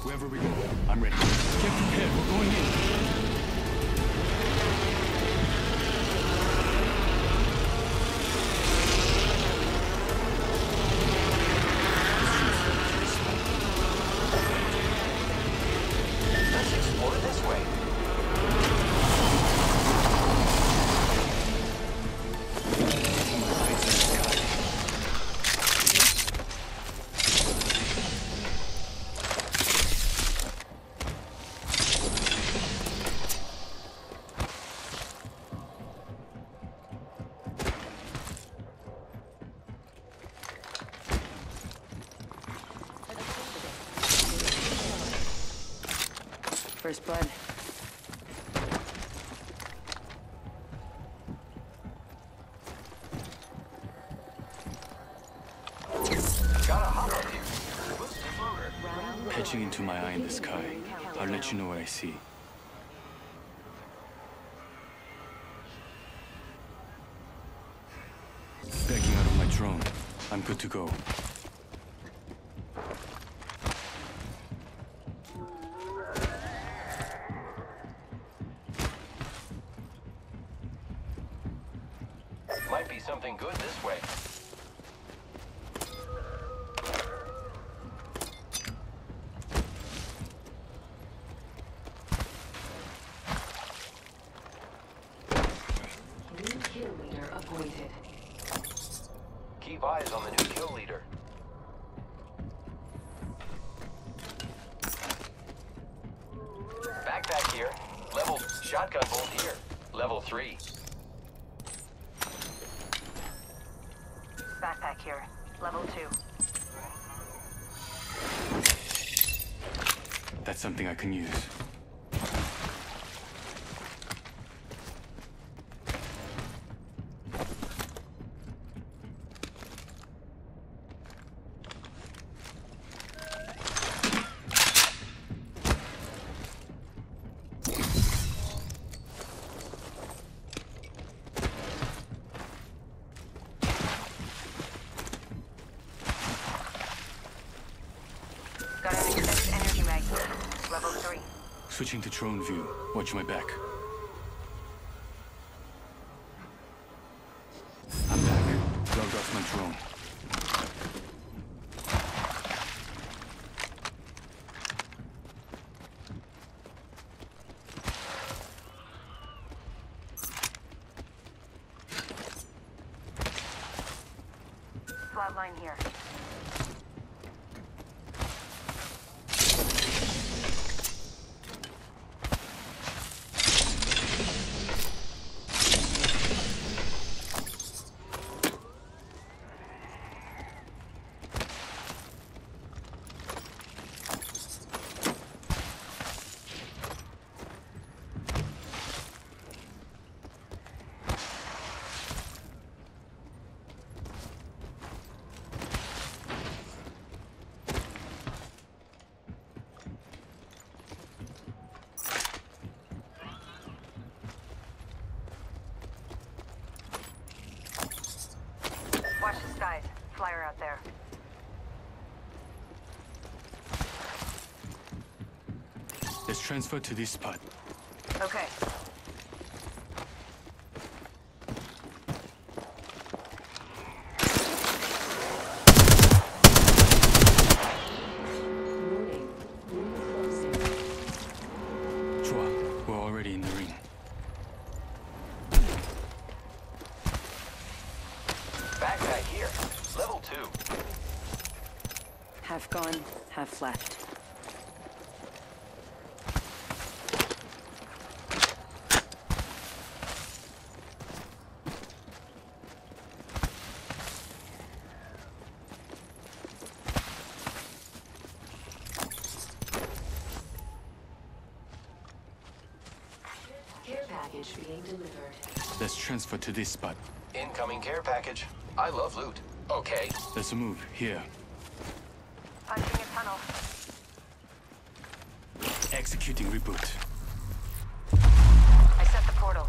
Wherever we go, I'm ready. Get prepared, we're going in. Let's explore this way. First blood. Got a hop up here. Boost the floater. Pitching into my eye in the sky. I'll let you know what I see. Backing out of my drone. I'm good to go. Might be something good this way. New kill leader appointed. Keep eyes on the new kill leader. Backpack here. Level shotgun bolt here. Level 3. Backpack here. Level 2. That's something I can use. Got an extended energy mag. Level 3. Switching to drone view. Watch my back. I'm back. Logged off my drone. Flatline here. Watch the skies. Flyer out there. Let's transfer to this spot. Okay. Chua, we're already in the ring. Backpack here. Level 2. Half gone, half left. Care package being delivered. Let's transfer to this spot. Incoming care package. I love loot. Okay. Let's move. Here. Punching a tunnel. Executing reboot. I set the portal.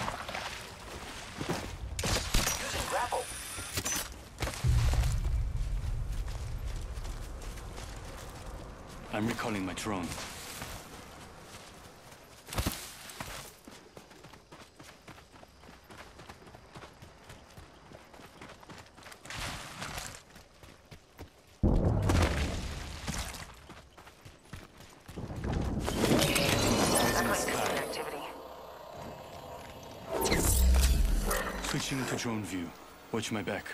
Using grapple. I'm recalling my drone. Switching to drone view. Watch my back.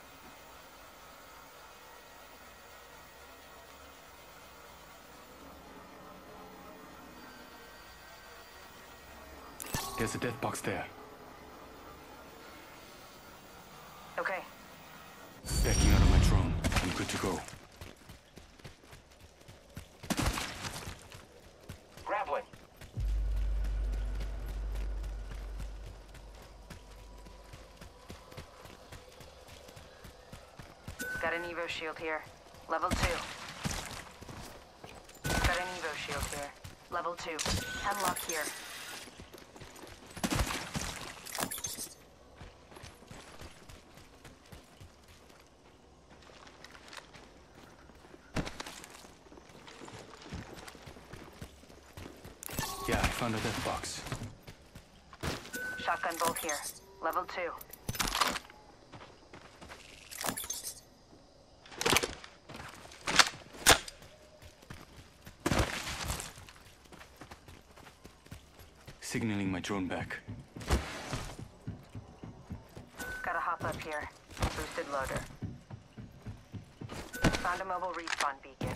There's a death box there. Okay. Backing out of my drone. I'm good to go. Grappling. Got an Evo shield here. Level 2. Got an Evo shield here. Level 2. Hemlock here. Yeah, I found a death box. Shotgun bolt here. Level 2. Signaling my drone back. Gotta hop up here. Boosted loader. Found a mobile respawn beacon.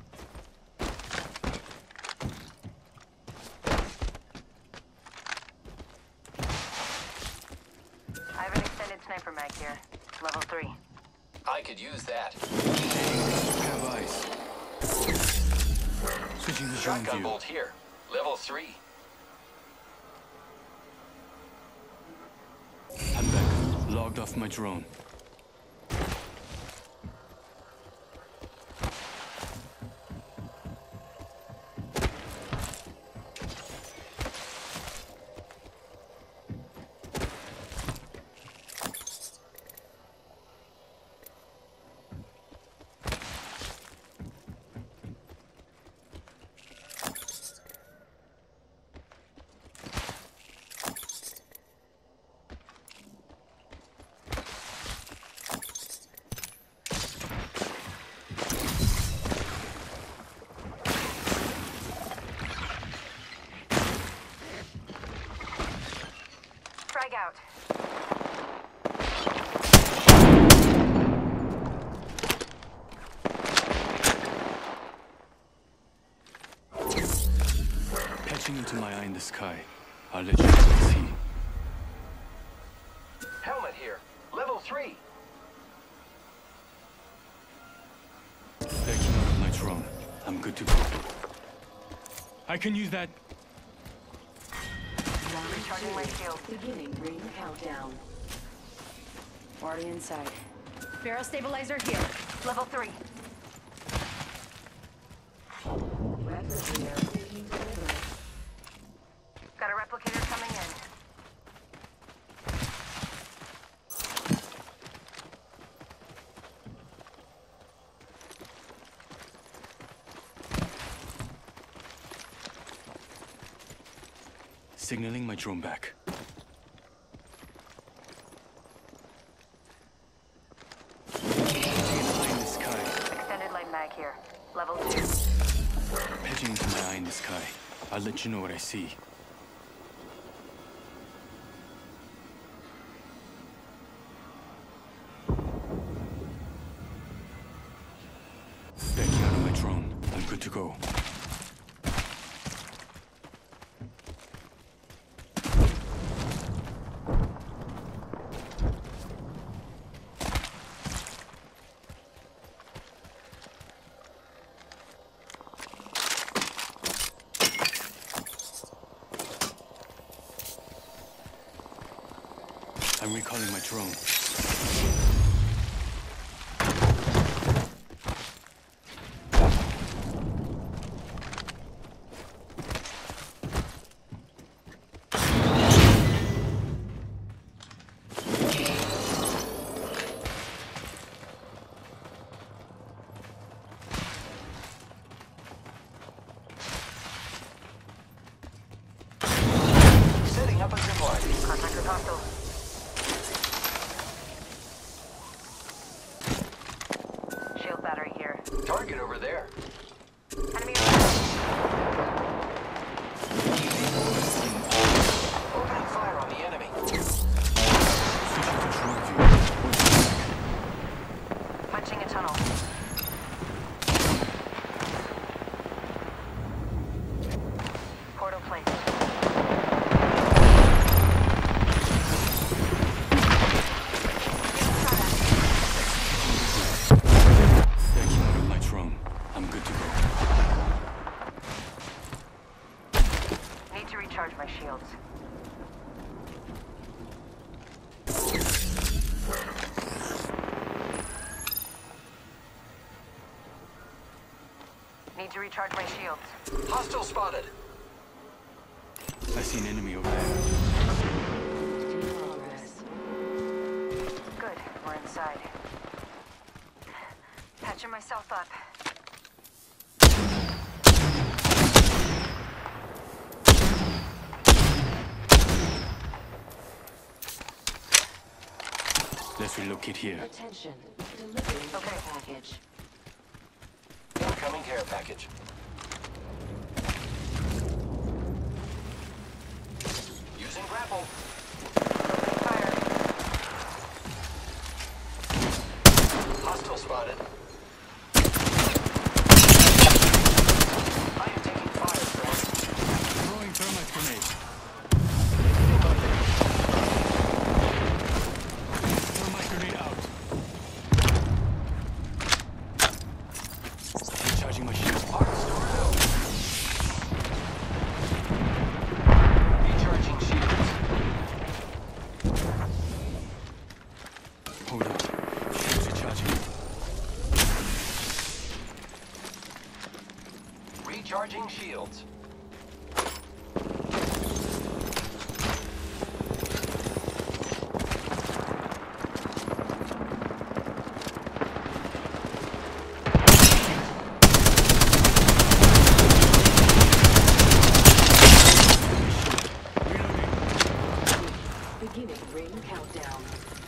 I have an extended sniper mag here. Level 3. I could use that. Have eyes. Switching to drone Shotgun view. bolt here. Level 3. I'm back. Logged off my drone. Frag out. Patching into my eye in the sky. I'll let you know what I see. Helmet here. Level 3. Backing out of my drone. I'm good to go. I can use that. Recharging my shield. Beginning ring countdown. Already inside. Barrel stabilizer here. Level 3. Replicator being delivered. Got a replicator coming in. Signaling my drone back. Patching into my eye in the sky. Extended light mag here. Level 2. Patching into my eye in the sky. I'll let you know what I see. Backing out of my drone. I'm good to go. I'm recalling my drone. target over there. Enemy overhead. Opening fire on the enemy. Switching to drone view. Punching a tunnel. Portal placed. Backing out of my drone. I'm good to go. Need to recharge my shields. Need to recharge my shields. Hostile spotted. I see an enemy over there. In progress. Good, we're inside. Patching myself up. Let's relocate here. Attention. Delivering Okay. care package. Incoming care package. Using grapple. Fire. Hostile spotted. I am taking fire, friends. Throwing thermite grenade. Thermite grenade out. Recharging my shield. Parts stored out. Recharging shields. Hold up. Shields recharging. Recharging shields. Beginning ring countdown.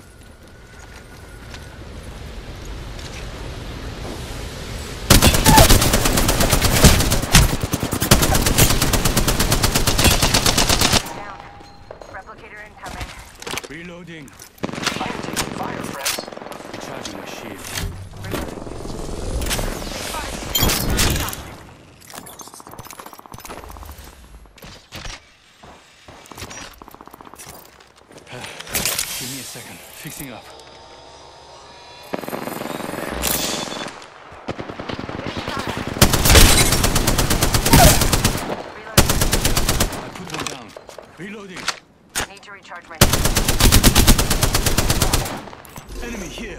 Down. Replicator incoming. Reloading. I am taking fire, friends. Recharging my shield. Give me a second. Fixing up. I put one down. Reloading. Need to recharge my Enemy here.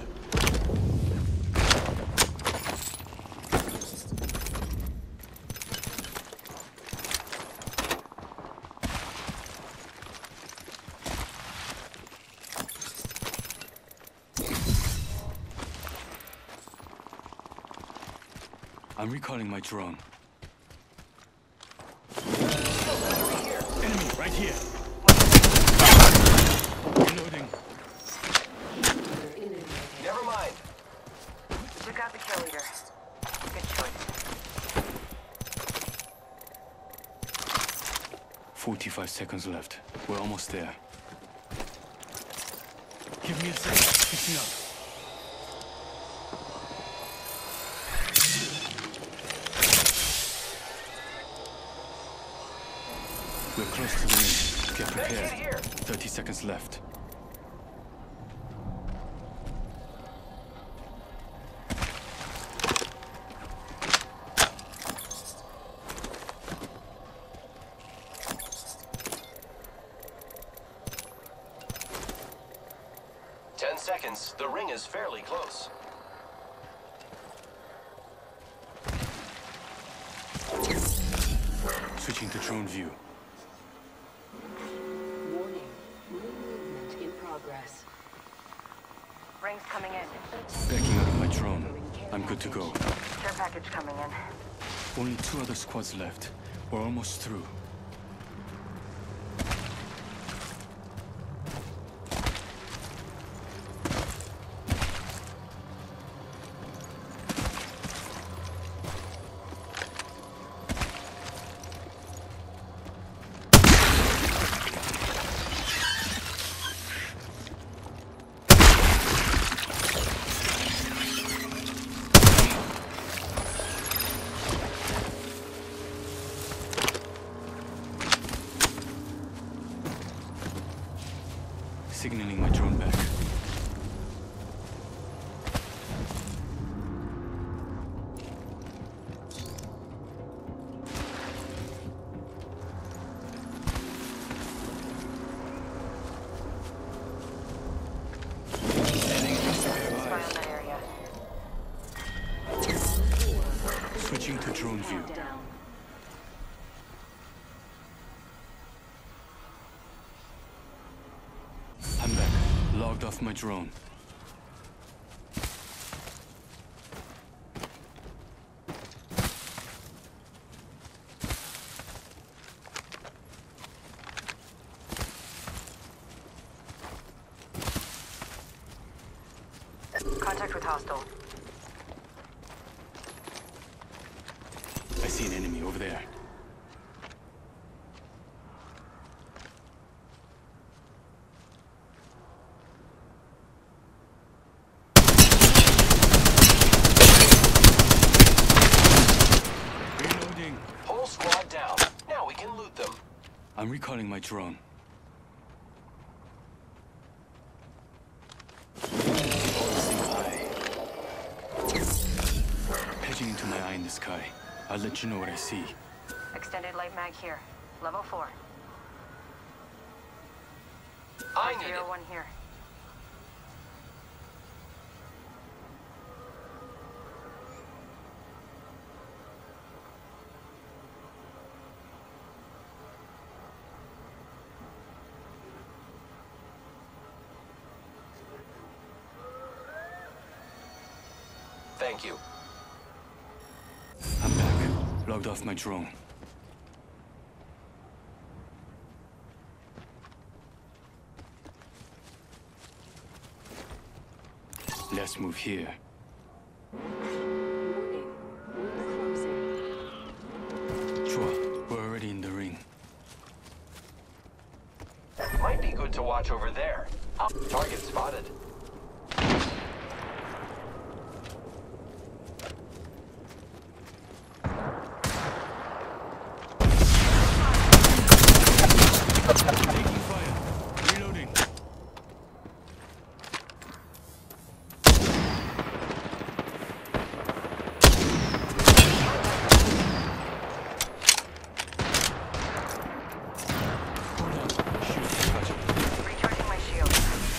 I'm recalling my drone. Enemy right here. Reloading. Never mind. Took out the kill leader. Good choice. 45 seconds left. We're almost there. Give me a second. Fixing up. We're close to the ring. Get Make it prepared. here. 30 seconds left. Seconds. The ring is fairly close. Switching to drone view. Warning. Ring movement in progress. Rings coming in. Backing out of my drone. I'm good to go. Care package coming in. Only 2 other squads left. We're almost through. signaling my drone back. Spy on that area. Switching to drone view. Down. I'm back. Logged off my drone. Contact with hostile. I see an enemy over there. Reloading. Whole squad down. Now we can loot them. I'm recalling my drone. Hedging into my eye in the sky. I'll let you know what I see. Extended light mag here. Level 4. I need it. 01 here. Thank you. I'm back. Logged off my drone. Let's move here. Warning. Ring closing. Chua, we're already in the ring. Might be good to watch over there. Target spotted. Taking fire. Reloading. Hold on. Shoot. Gotcha. Recharging my shield.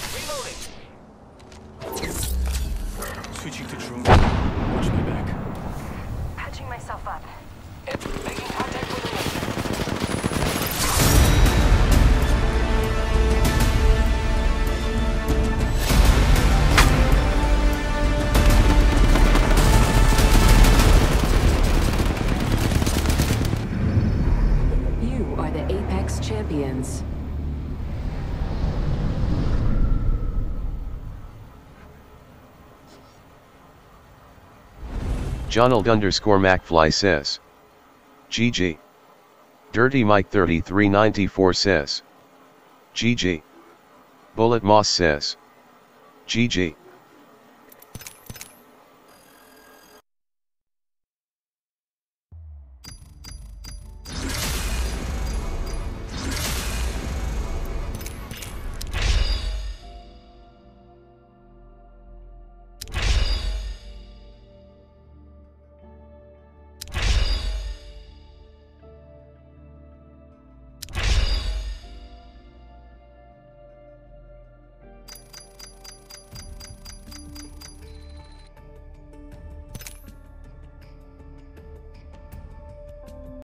Reloading. Switching to drone. Watch my back. Patching myself up. And making contact with the enemy. You are the Apex Champions. Jonald_McFly says. GG. Dirty Mike 3394 says. GG. Bullet Moss says. GG.